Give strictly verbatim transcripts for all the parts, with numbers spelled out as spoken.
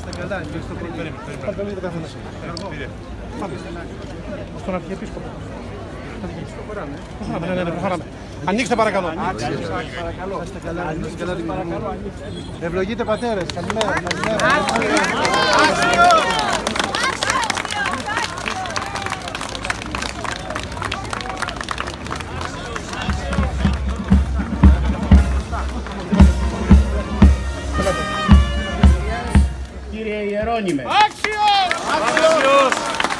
είστε καλά, εμείς το περιμένουμε. Παρακαλείτε καθένας. Στον Αρχιεπίσκοπο. Προχωράμε, ναι, ναι, προχωράμε. Ανοίξτε παρακαλώ. Είστε καλά, είστε καλά. Ευλογείτε πατέρες. Καλημέρα. Κύριε Ιερώνυμε. Άξιος! Άξιος!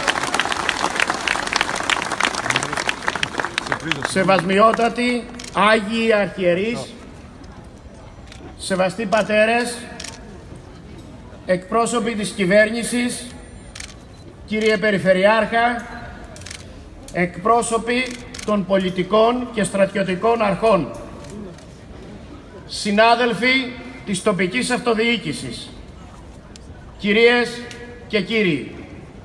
Σεβασμιότατοι Άγιοι Αρχιερείς, σεβαστοί πατέρες, εκπρόσωποι της κυβέρνησης, κύριε Περιφερειάρχα, εκπρόσωποι των πολιτικών και στρατιωτικών αρχών, συνάδελφοι της τοπικής αυτοδιοίκησης, κυρίες και κύριοι,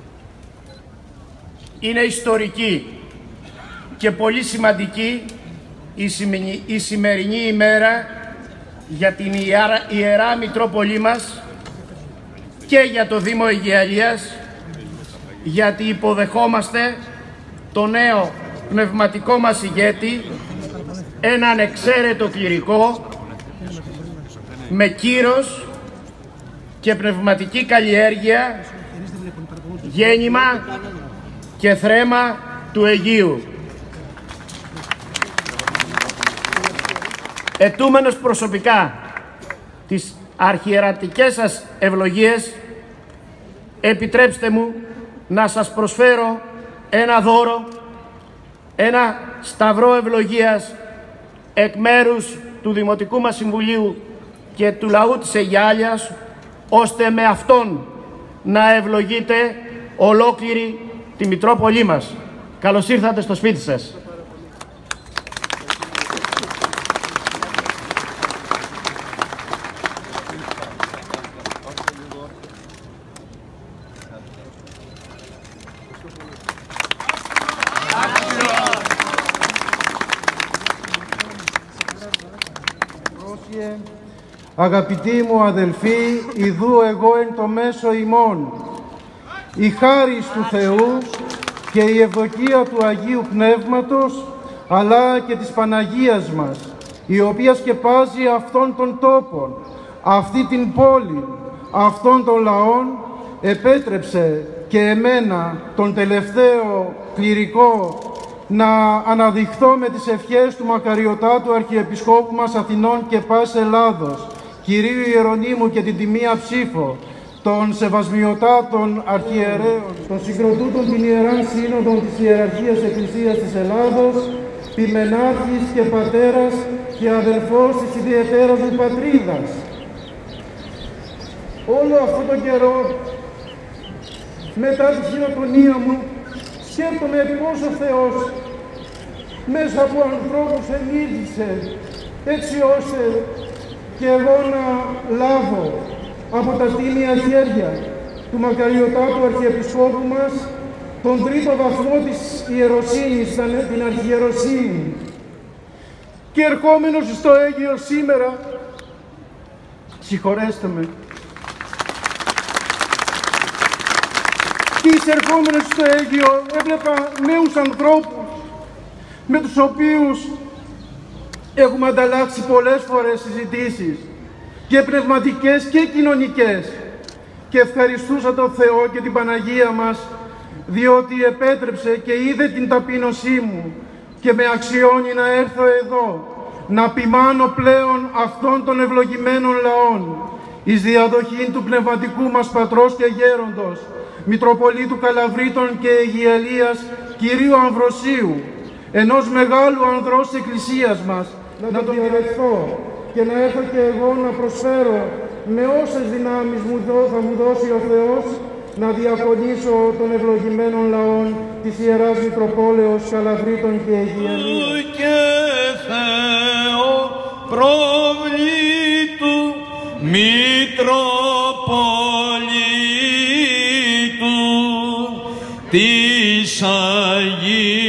είναι ιστορική και πολύ σημαντική η σημερινή ημέρα για την Ιερά, Ιερά Μητρόπολη μας και για το Δήμο Αιγιαλίας, γιατί υποδεχόμαστε το νέο πνευματικό μας ηγέτη, έναν εξαίρετο κληρικό με κύρος και πνευματική καλλιέργεια, γέννημα και θρέμα του Αιγείου. Ετούμενος προσωπικά τις αρχιερατικές σας ευλογίες, επιτρέψτε μου να σας προσφέρω ένα δώρο, ένα σταυρό ευλογίας εκ μέρους του Δημοτικού μας Συμβουλίου και του λαού της Αιγιάλιας, ώστε με αυτόν να ευλογείτε ολόκληρη τη Μητρόπολη μας. Καλώς ήρθατε στο σπίτι σας. Αγαπητοί μου αδελφοί, ιδού εγώ εν το μέσο ημών, η χάρις του Θεού και η ευδοκία του Αγίου Πνεύματος, αλλά και της Παναγίας μας, η οποία σκεπάζει αυτόν τον τόπον, αυτή την πόλη, αυτόν τον λαόν, επέτρεψε και εμένα, τον τελευταίο κληρικό, να αναδειχθώ με τις ευχές του μακαριωτάτου Αρχιεπισκόπου μας Αθηνών και πας Ελλάδος, Κυρίου Ιερονύμου και την τιμία ψήφο, των σεβασμιωτάτων αρχιερέων, των συγκροτούτων την Ιεράν Σύνοδον της Ιεραρχίας Εκκλησίας της Ελλάδος, ποιμενάρχης και πατέρας και αδελφός της ιδιαιτέρας μου πατρίδας. Όλο αυτόν τον καιρό, μετά τη χειροτονία μου, σκέφτομαι πώς ο Θεός μέσα από ανθρώπους ενίδησε, έτσι ώστε και εγώ να λάβω από τα τίμια χέρια του μακαριωτάτου Αρχιεπισκόπου μας τον τρίτο βαθμό της ιεροσύνης, την αρχιεροσύνη. Και ερχόμενος στο Αίγυο σήμερα, συγχωρέστε με, και εισερχόμενος στο Αίγυο έβλεπα νέους ανθρώπους με τους οποίους έχουμε ανταλλάξει πολλές φορές συζητήσεις και πνευματικές και κοινωνικές, και ευχαριστούσα τον Θεό και την Παναγία μας, διότι επέτρεψε και είδε την ταπείνωσή μου και με αξιώνει να έρθω εδώ, να ποιμάνω πλέον αυτών των ευλογημένων λαών εις διαδοχή του πνευματικού μας πατρός και γέροντος, Μητροπολίτου Καλαβρίτων και Αιγιαλίας Κυρίου Αμβροσίου, ενός μεγάλου ανδρός της Εκκλησίας μας, να τον διαδεχθώ και να έρθω και εγώ να προσφέρω με όσες δυνάμεις μου θα μου δώσει ο Θεός, να διακονήσω των ευλογημένων λαών της Ιεράς Μητροπόλεως Καλαβρίτων και Αιγιαλίας. Και Θεό προβλήτου Μητροπολίτου της Αγίας